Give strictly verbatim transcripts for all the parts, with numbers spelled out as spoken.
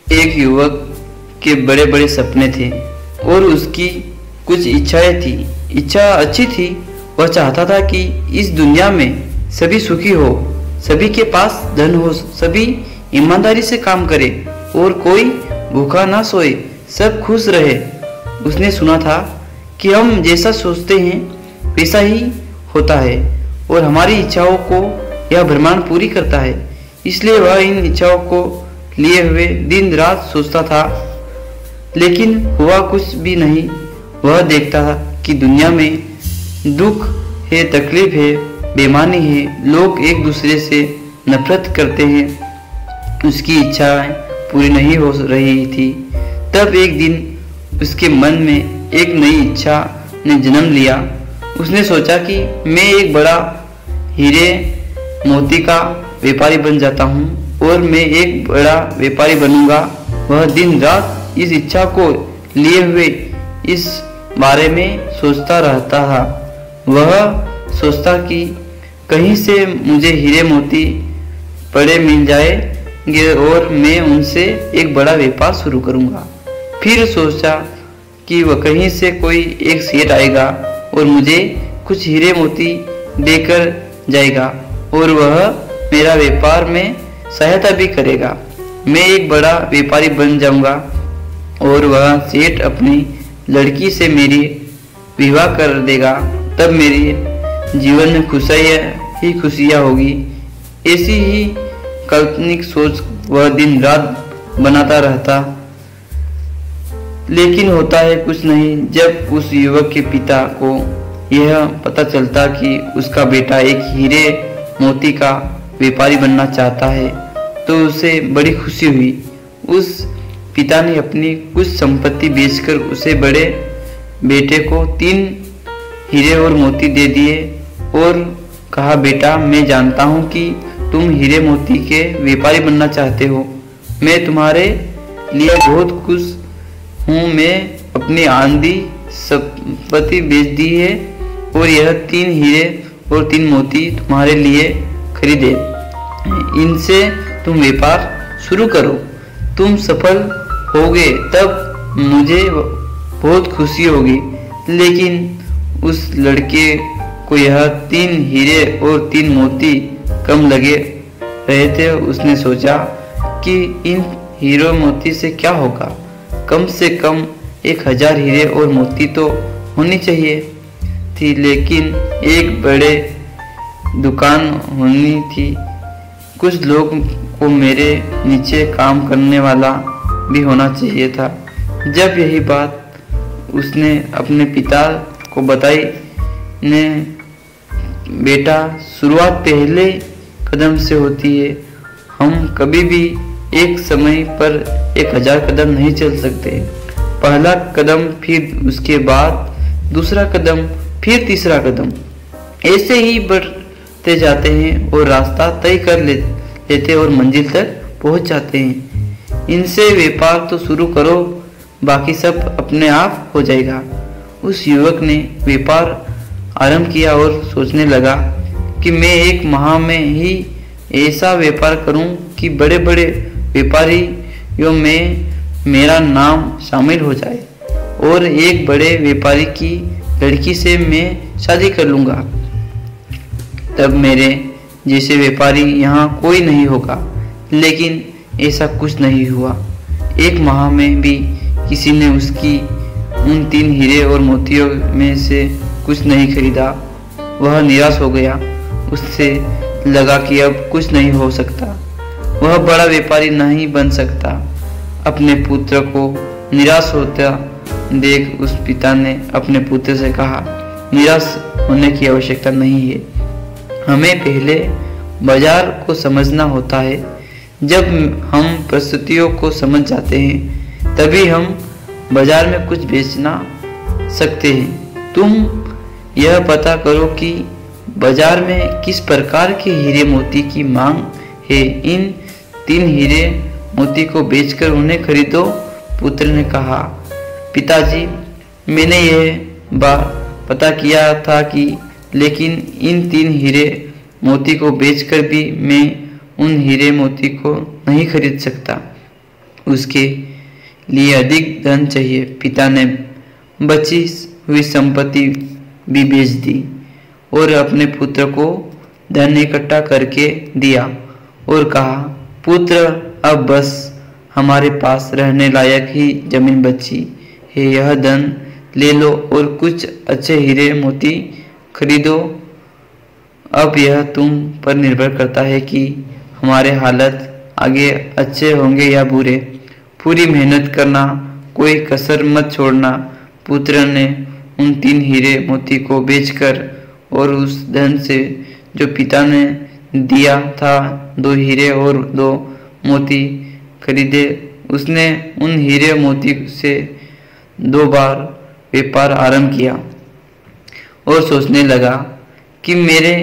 एक युवक के बड़े बड़े सपने थे और उसकी कुछ इच्छाएं थी। इच्छा अच्छी थी। वह चाहता था कि इस दुनिया में सभी सुखी हो, सभी के पास धन हो, सभी ईमानदारी से काम करे और कोई भूखा ना सोए, सब खुश रहे। उसने सुना था कि हम जैसा सोचते हैं वैसा ही होता है और हमारी इच्छाओं को यह ब्रह्मांड पूरी करता है। इसलिए वह इन इच्छाओं को लिए हुए दिन रात सोचता था, लेकिन हुआ कुछ भी नहीं। वह देखता था कि दुनिया में दुख है, तकलीफ है, बेईमानी है, लोग एक दूसरे से नफरत करते हैं। उसकी इच्छाएं पूरी नहीं हो रही थी। तब एक दिन उसके मन में एक नई इच्छा ने जन्म लिया। उसने सोचा कि मैं एक बड़ा हीरे मोती का व्यापारी बन जाता हूँ और मैं एक बड़ा व्यापारी बनूंगा। वह दिन रात इस इच्छा को लिए हुए इस बारे में सोचता रहता था। वह सोचता कि कहीं से मुझे हीरे मोती पड़े मिल जाएंगे और मैं उनसे एक बड़ा व्यापार शुरू करूंगा। फिर सोचा कि वह कहीं से कोई एक सेठ आएगा और मुझे कुछ हीरे मोती देकर जाएगा और वह मेरा व्यापार में सहायता भी करेगा। मैं एक बड़ा व्यापारी बन जाऊंगा और वह सेठ अपनी लड़की से मेरी विवाह कर देगा। तब मेरे जीवन में खुशियाँ ही खुशियाँ होगी। ऐसी ही काल्पनिक सोच वह दिन रात बनाता रहता, लेकिन होता है कुछ नहीं। जब उस युवक के पिता को यह पता चलता कि उसका बेटा एक हीरे मोती का व्यापारी बनना चाहता है, तो उसे बड़ी खुशी हुई। उस पिता ने अपनी कुछ संपत्ति बेचकर उसे बड़े बेटे को तीन हीरे और मोती दे दिए और कहा, बेटा मैं जानता हूँ कि तुम हीरे मोती के व्यापारी बनना चाहते हो। मैं तुम्हारे लिए बहुत खुश हूँ। मैं अपनी आंधी संपत्ति बेच दी है और यह तीन हीरे और तीन मोती तुम्हारे लिए खरीदे। इनसे तुम व्यापार शुरू करो। तुम सफल होगे तब मुझे बहुत खुशी होगी। लेकिन उस लड़के को यह तीन हीरे और तीन मोती कम लगे रहे थे। उसने सोचा कि इन हीरो मोती से क्या होगा, कम से कम एक हजार हीरे और मोती तो होनी चाहिए थी। लेकिन एक बड़े दुकान होनी थी। कुछ लोग को मेरे नीचे काम करने वाला भी होना चाहिए था। जब यही बात उसने अपने पिता को बताई ने, बेटा शुरुआत पहले कदम से होती है। हम कभी भी एक समय पर एक हजार कदम नहीं चल सकते। पहला कदम, फिर उसके बाद दूसरा कदम, फिर तीसरा कदम, ऐसे ही बढ़ते जाते हैं और रास्ता तय कर ले, लेते और मंजिल तक पहुंच जाते हैं। इनसे व्यापार तो शुरू करो, बाकी सब अपने आप हो जाएगा। उस युवक ने व्यापार आरंभ किया और सोचने लगा कि मैं एक माह में ही ऐसा व्यापार करूं कि बड़े बड़े व्यापारियों में मेरा नाम शामिल हो जाए और एक बड़े व्यापारी की लड़की से मैं शादी कर लूँगा। तब मेरे जैसे व्यापारी यहाँ कोई नहीं होगा। लेकिन ऐसा कुछ नहीं हुआ। एक माह में भी किसी ने उसकी उन तीन हीरे और मोतियों में से कुछ नहीं खरीदा। वह निराश हो गया। उससे लगा कि अब कुछ नहीं हो सकता। वह बड़ा व्यापारी नहीं बन सकता। अपने पुत्र को निराश होता देख उस पिता ने अपने पुत्र से कहा, निराश होने की आवश्यकता नहीं है। हमें पहले बाजार को समझना होता है। जब हम परिस्थितियों को समझ जाते हैं तभी हम बाजार में कुछ बेचना सकते हैं। तुम यह पता करो कि बाजार में किस प्रकार के हीरे मोती की मांग है। इन तीन हीरे मोती को बेचकर उन्हें खरीदो। पुत्र ने कहा, पिताजी मैंने यह बात पता किया था कि लेकिन इन तीन हीरे मोती को बेचकर भी मैं उन हीरे मोती को नहीं खरीद सकता। उसके लिए अधिक धन चाहिए। पिता ने बची हुई संपत्ति भी बेच दी और अपने पुत्र को धन इकट्ठा करके दिया और कहा, पुत्र, अब बस हमारे पास रहने लायक ही जमीन बची है, यह धन ले लो और कुछ अच्छे हीरे मोती खरीदो। अब यह तुम पर निर्भर करता है कि हमारे हालत आगे अच्छे होंगे या बुरे। पूरी मेहनत करना, कोई कसर मत छोड़ना। पुत्र ने उन तीन हीरे मोती को बेचकर और उस धन से जो पिता ने दिया था दो हीरे और दो मोती खरीदे। उसने उन हीरे मोती से दो बार व्यापार आरंभ किया और सोचने लगा कि मेरे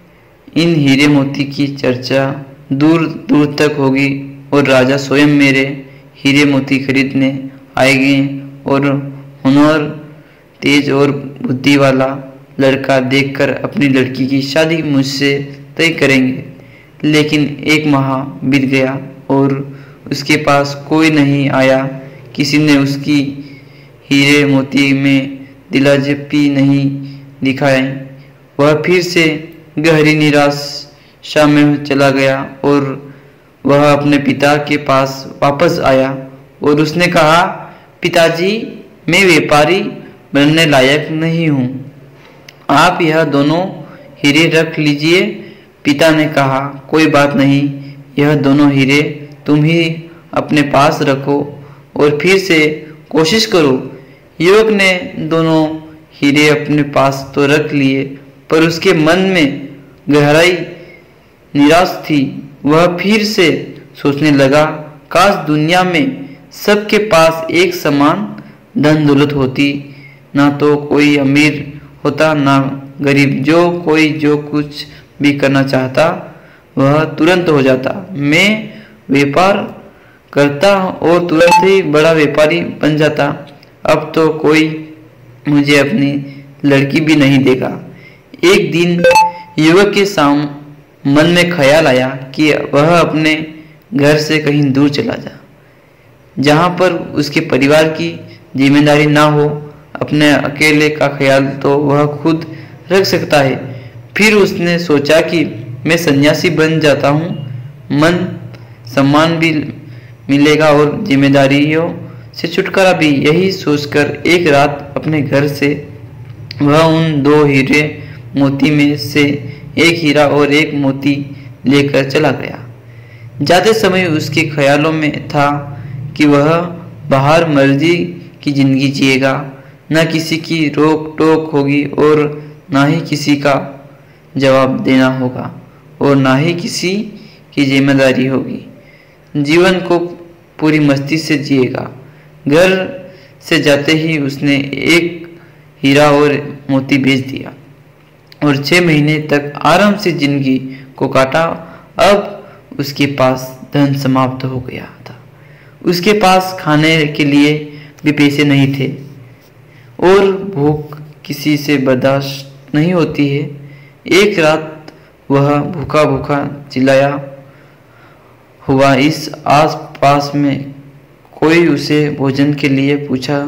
इन हीरे मोती की चर्चा दूर दूर तक होगी और राजा स्वयं मेरे हीरे मोती खरीदने आएंगे और हुनर, तेज और बुद्धि वाला लड़का देखकर अपनी लड़की की शादी मुझसे तय करेंगे। लेकिन एक माह बीत गया और उसके पास कोई नहीं आया। किसी ने उसकी हीरे मोती में दिलचस्पी नहीं दिखाई। वह फिर से गहरी निराशा में चला गया और वह अपने पिता के पास वापस आया और उसने कहा, पिताजी, मैं व्यापारी बनने लायक नहीं हूँ, आप यह दोनों हीरे रख लीजिए। पिता ने कहा, कोई बात नहीं, यह दोनों हीरे तुम ही अपने पास रखो और फिर से कोशिश करो। युवक ने दोनों हीरे अपने पास तो रख लिए, पर उसके मन में गहराई निराश थी। वह फिर से सोचने लगा, काश दुनिया में सबके पास एक समान धन दौलत होती, ना तो कोई अमीर होता ना गरीब। जो कोई जो कुछ भी करना चाहता वह तुरंत हो जाता। मैं व्यापार करता और तुरंत ही बड़ा व्यापारी बन जाता। अब तो कोई मुझे अपनी लड़की भी नहीं देगा। एक दिन युवक के साम मन में ख्याल आया कि वह अपने घर से कहीं दूर चला जा, जहाँ पर उसके परिवार की जिम्मेदारी ना हो। अपने अकेले का ख्याल तो वह खुद रख सकता है। फिर उसने सोचा कि मैं सन्यासी बन जाता हूँ, मन सम्मान भी मिलेगा और जिम्मेदारियों से छुटकारा भी। यही सोचकर एक रात अपने घर से वह उन दो हीरे मोती में से एक हीरा और एक मोती लेकर चला गया। जाते समय उसके ख्यालों में था कि वह बाहर मर्जी की जिंदगी जिएगा, न किसी की रोक टोक होगी और ना ही किसी का जवाब देना होगा और ना ही किसी की जिम्मेदारी होगी। जीवन को पूरी मस्ती से जिएगा। घर से जाते ही उसने एक हीरा और मोती बेच दिया और छह महीने तक आराम से जिंदगी को काटा। अब उसके पास धन समाप्त हो गया था। उसके पास खाने के लिए भी पैसे नहीं थे और भूख किसी से बर्दाश्त नहीं होती है। एक रात वह भूखा भूखा चिल्लाया हुआ इस आस पास में कोई उसे भोजन के लिए पूछा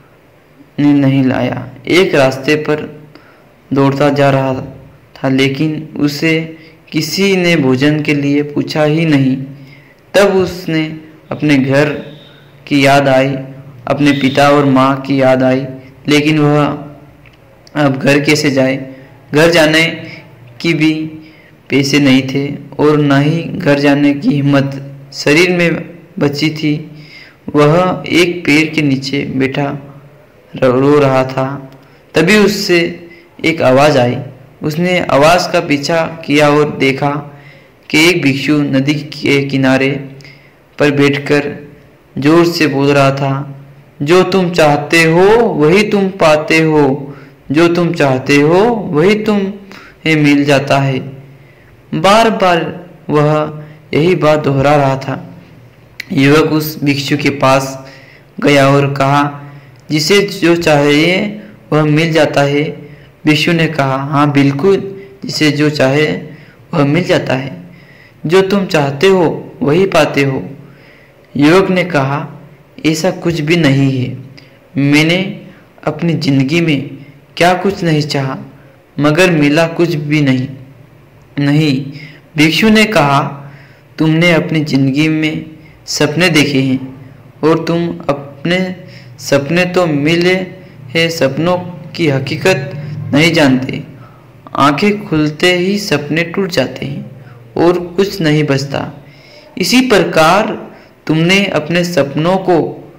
नहीं लाया। एक रास्ते पर दौड़ता जा रहा था, लेकिन उसे किसी ने भोजन के लिए पूछा ही नहीं। तब उसने अपने घर की याद आई, अपने पिता और माँ की याद आई। लेकिन वह अब घर कैसे जाए? घर जाने की भी पैसे नहीं थे और न ही घर जाने की हिम्मत शरीर में बची थी। वह एक पेड़ के नीचे बैठा रो रहा था। तभी उससे एक आवाज़ आई। उसने आवाज़ का पीछा किया और देखा कि एक भिक्षु नदी के किनारे पर बैठकर जोर से बोल रहा था, जो तुम चाहते हो वही तुम पाते हो, जो तुम चाहते हो वही तुम्हें मिल जाता है। बार बार वह यही बात दोहरा रहा था। युवक उस भिक्षु के पास गया और कहा, जिसे जो चाहिए वह मिल जाता है। भिक्षु ने कहा, हाँ बिल्कुल, जिसे जो चाहे वह मिल जाता है। जो तुम चाहते हो वही पाते हो। युवक ने कहा, ऐसा कुछ भी नहीं है। मैंने अपनी जिंदगी में क्या कुछ नहीं चाहा, मगर मिला कुछ भी नहीं। नहीं, भिक्षु ने कहा, तुमने अपनी जिंदगी में सपने देखे हैं और तुम अपने सपने तो मिले हैं, सपनों की हकीकत नहीं जानते। आंखें खुलते ही सपने टूट जाते हैं और कुछ नहीं बचता। इसी प्रकार तुमने अपने सपनों को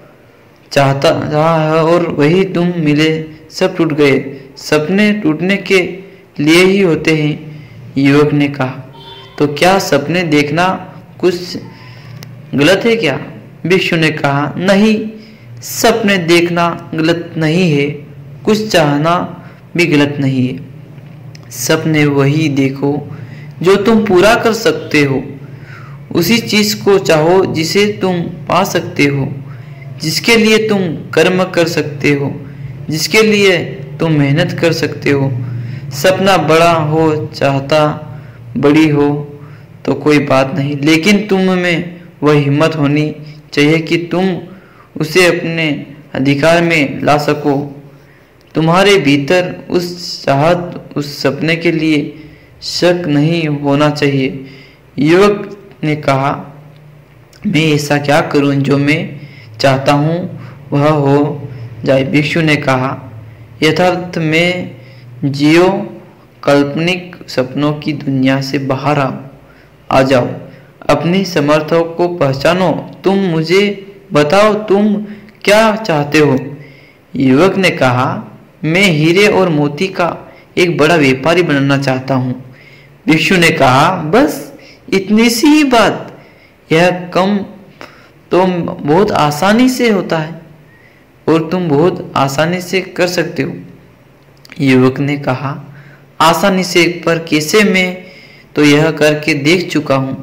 चाहता रहा है और वही तुम मिले, सब टूट गए। सपने टूटने के लिए ही होते हैं। युवक ने कहा, तो क्या सपने देखना कुछ गलत है क्या? भिक्षु ने कहा, नहीं, सपने देखना गलत नहीं है, कुछ चाहना भी गलत नहीं है। सपने वही देखो जो तुम पूरा कर सकते हो। उसी चीज को चाहो जिसे तुम पा सकते हो, जिसके लिए तुम कर्म कर सकते हो, जिसके लिए तुम मेहनत कर सकते हो। सपना बड़ा हो, चाहता बड़ी हो तो कोई बात नहीं, लेकिन तुम में वह हिम्मत होनी चाहिए कि तुम उसे अपने अधिकार में ला सको। तुम्हारे भीतर उस चाहत, उस सपने के लिए शक नहीं होना चाहिए। युवक ने कहा, मैं ऐसा क्या करूं जो मैं चाहता हूं वह हो जाए? भिक्षु ने कहा, यथार्थ में जियो, काल्पनिक सपनों की दुनिया से बाहर आओ आ जाओ, अपनी समर्थों को पहचानो। तुम मुझे बताओ, तुम क्या चाहते हो? युवक ने कहा, मैं हीरे और मोती का एक बड़ा व्यापारी बनना चाहता हूँ। भिक्षु ने कहा, बस इतनी सी ही बात? यह कम तो बहुत आसानी से होता है और तुम बहुत आसानी से कर सकते हो। युवक ने कहा, आसानी से पर कैसे? मैं तो यह करके देख चुका हूँ,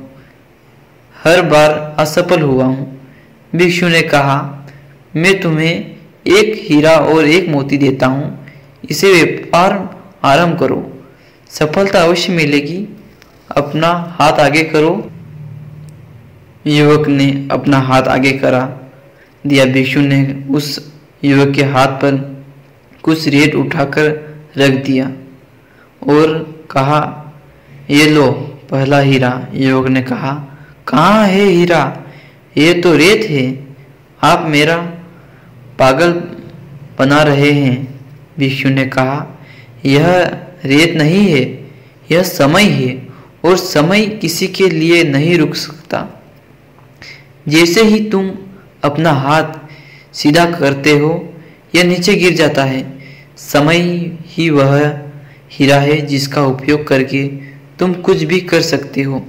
हर बार असफल हुआ हूँ। भिक्षु ने कहा, मैं तुम्हें एक हीरा और एक मोती देता हूँ, इसे व्यापार आरंभ करो, सफलता अवश्य मिलेगी। अपना हाथ आगे करो। युवक ने अपना हाथ आगे करा दिया। भिक्षु ने उस युवक के हाथ पर कुछ रेत उठाकर रख दिया और कहा, ये लो पहला हीरा। युवक ने कहा, कहाँ है हीरा? ये तो रेत है, आप मेरा पागल बना रहे हैं। भिक्षु ने कहा, यह रेत नहीं है, यह समय है और समय किसी के लिए नहीं रुक सकता। जैसे ही तुम अपना हाथ सीधा करते हो, यह नीचे गिर जाता है। समय ही वह हीरा है जिसका उपयोग करके तुम कुछ भी कर सकते हो।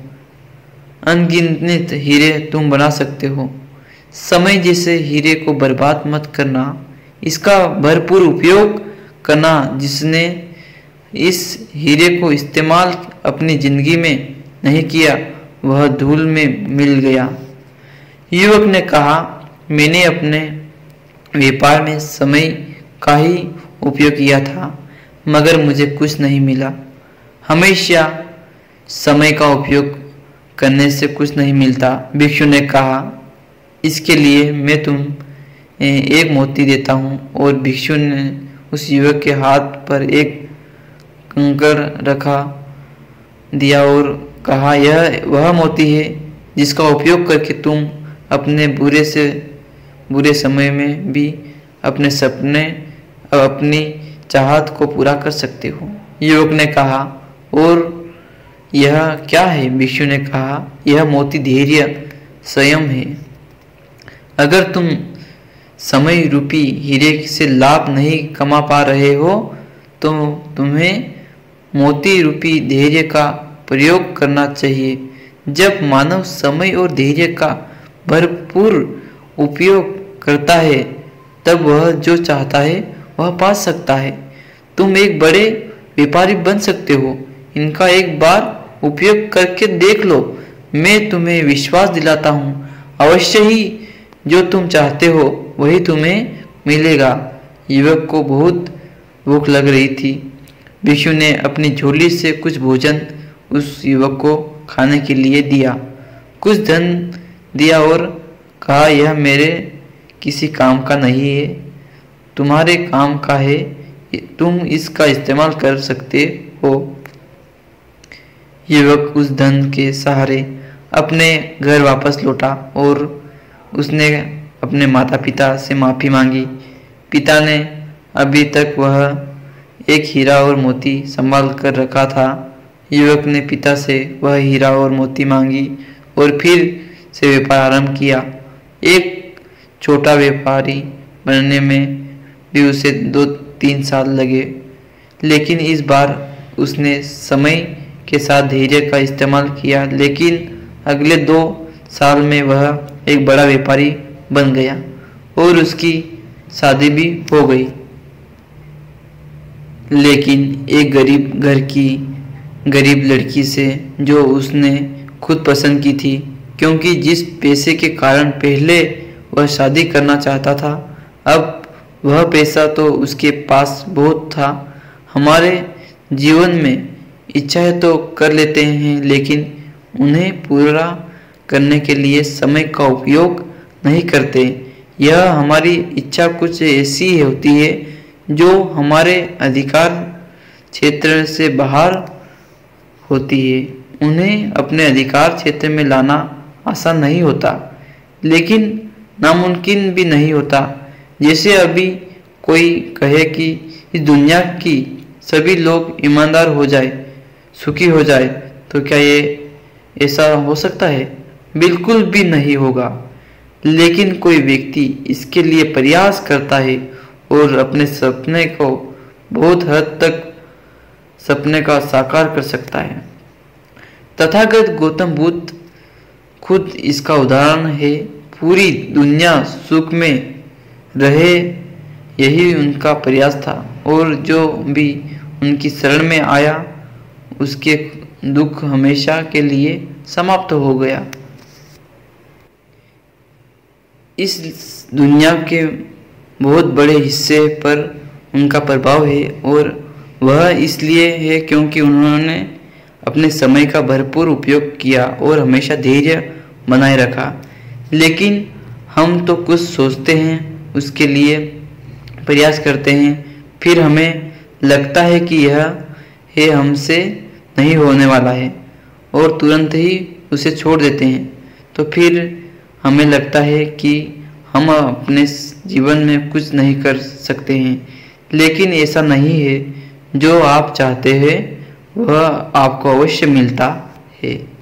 अनगिनत हीरे तुम बना सकते हो। समय जैसे हीरे को बर्बाद मत करना, इसका भरपूर उपयोग करना। जिसने इस हीरे को इस्तेमाल अपनी जिंदगी में नहीं किया, वह धूल में मिल गया। युवक ने कहा, मैंने अपने व्यापार में समय का ही उपयोग किया था, मगर मुझे कुछ नहीं मिला। हमेशा समय का उपयोग करने से कुछ नहीं मिलता। भिक्षु ने कहा, इसके लिए मैं तुम एक मोती देता हूँ। और भिक्षु ने उस युवक के हाथ पर एक कंकड़ रखा दिया और कहा, यह वह मोती है जिसका उपयोग करके तुम अपने बुरे से बुरे समय में भी अपने सपने और अपनी चाहत को पूरा कर सकते हो। युवक ने कहा, और यह क्या है? भिक्षु ने कहा, यह मोती धैर्य संयम है। अगर तुम समय रूपी हीरे से लाभ नहीं कमा पा रहे हो तो तुम्हें मोती रूपी धैर्य का प्रयोग करना चाहिए। जब मानव समय और धैर्य का भरपूर उपयोग करता है, तब वह जो चाहता है वह पा सकता है। तुम एक बड़े व्यापारी बन सकते हो। इनका एक बार उपयोग करके देख लो। मैं तुम्हें विश्वास दिलाता हूँ, अवश्य ही जो तुम चाहते हो वही तुम्हें मिलेगा। युवक को बहुत भूख लग रही थी। भिक्षु ने अपनी झोली से कुछ भोजन उस युवक को खाने के लिए दिया, कुछ धन दिया और कहा, यह मेरे किसी काम का नहीं है, तुम्हारे काम का है, तुम इसका इस्तेमाल कर सकते हो। युवक उस धन के सहारे अपने घर वापस लौटा और उसने अपने माता पिता से माफ़ी मांगी। पिता ने अभी तक वह एक हीरा और मोती संभाल कर रखा था। युवक ने पिता से वह हीरा और मोती मांगी और फिर से व्यापार आरंभ किया। एक छोटा व्यापारी बनने में भी उसे दो तीन साल लगे, लेकिन इस बार उसने समय के साथ धैर्य का इस्तेमाल किया। लेकिन अगले दो साल में वह एक बड़ा व्यापारी बन गया और उसकी शादी भी हो गई। लेकिन एक गरीब घर की गरीब लड़की से, जो उसने खुद पसंद की थी, क्योंकि जिस पैसे के कारण पहले वह शादी करना चाहता था, अब वह पैसा तो उसके पास बहुत था। हमारे जीवन में इच्छाएं तो कर लेते हैं, लेकिन उन्हें पूरा करने के लिए समय का उपयोग नहीं करते। यह हमारी इच्छा कुछ ऐसी होती है जो हमारे अधिकार क्षेत्र से बाहर होती है। उन्हें अपने अधिकार क्षेत्र में लाना आसान नहीं होता, लेकिन नामुमकिन भी नहीं होता। जैसे अभी कोई कहे कि इस दुनिया की सभी लोग ईमानदार हो जाए, सुखी हो जाए, तो क्या ये ऐसा हो सकता है? बिल्कुल भी नहीं होगा। लेकिन कोई व्यक्ति इसके लिए प्रयास करता है और अपने सपने को बहुत हद तक सपने का साकार कर सकता है। तथागत गौतम बुद्ध खुद इसका उदाहरण है। पूरी दुनिया सुख में रहे, यही उनका प्रयास था, और जो भी उनकी शरण में आया उसके दुख हमेशा के लिए समाप्त हो गया। इस दुनिया के बहुत बड़े हिस्से पर उनका प्रभाव है, और वह इसलिए है क्योंकि उन्होंने अपने समय का भरपूर उपयोग किया और हमेशा धैर्य बनाए रखा। लेकिन हम तो कुछ सोचते हैं, उसके लिए प्रयास करते हैं, फिर हमें लगता है कि यह है हमसे नहीं होने वाला है, और तुरंत ही उसे छोड़ देते हैं। तो फिर हमें लगता है कि हम अपने जीवन में कुछ नहीं कर सकते हैं। लेकिन ऐसा नहीं है। जो आप चाहते हैं वह आपको अवश्य मिलता है।